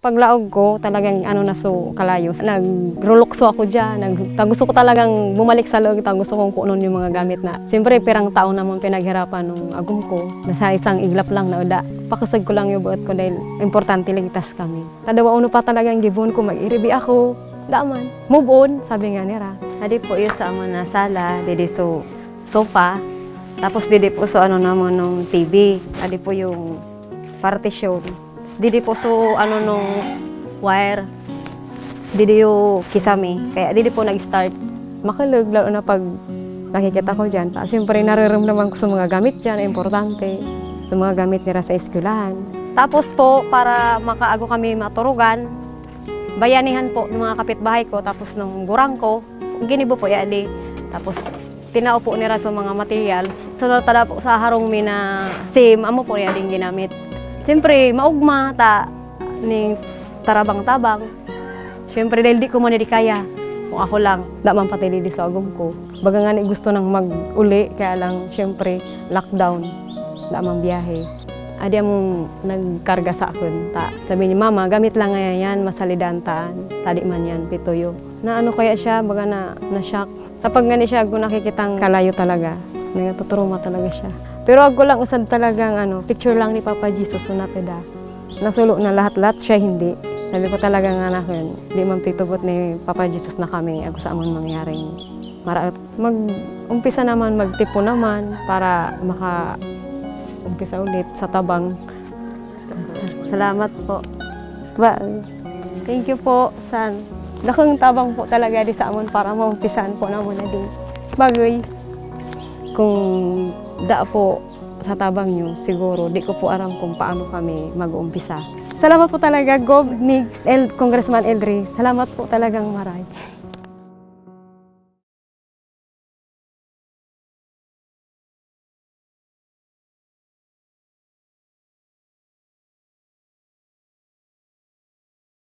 Paglaog ko, talagang ano na so kalayo. Nagrulukso ako dyan. Gusto ko talagang bumalik sa loob. Gusto kong kunon yung mga gamit na. Siyempre, pirang taon naman pinaghirapan nung agum ko. Nasa isang iglap lang na uda. Pakusag ko lang yung buot ko dahil importante ligtas kami. Tadawa uno pa talagang gibon ko, mag-iribi ako. Daman, move on, sabi nga nira. Adi po yung sa amon na sala, didi so sofa. Tapos didi po so ano naman nung TV. Adi po yung partition. Didi po so ano nung wire. Didi yung kisame. Kaya didi po nag-start. Makalog, lalo na pag nakikita ko dyan. Siyempre, nararamdaman ko sa mga gamit dyan, importante. Sa mga gamit nila sa eskwelahan. Tapos po, para makaago kami maturugan, bayanihan po ng mga kapitbahay ko, tapos ng gurang ko, ginibo po yadi. Tapos, tinao po nila sa mga materials. Sunod tala po sa harong mi na sim, amo po yading ginamit. Siyempre, maugma, ning tarabang-tabang. Siyempre, dahil di ko man di kaya. Kung ako lang, da man pati di sa agum ko. Baga nga gusto nang mag-uli, kaya lang, siyempre, lockdown. Da man biyahe. Adi among nagkarga sa akin. Sabi ni Mama, gamit lang nga yan, masalidantaan. Tadi man yan, pituyo. Na ano kaya siya, baga na-shock. Kapag gani siya, kung nakikitang kalayo talaga, nagtuturuma talaga siya. Pero ako lang usad talagang picture lang ni Papa Jesus na peda. Nasulo na lahat-lahat, siya hindi. Sabi ko talaga nga na hindi man pitubot ni Papa Jesus na kami, ako sa amon mangyaring maraot. Mag-umpisa naman, magtipo naman para umpisa ulit sa tabang. Salamat po. Thank you po, San. Dakang tabang po talaga di sa amon para maumpisan po na muna din. Bagay. Kung da po sa tabang nyo, siguro di ko po aram kung paano kami mag-uumpisa. Salamat po talaga, Gov. Nix, Congressman Eldris. Salamat po talagang maray.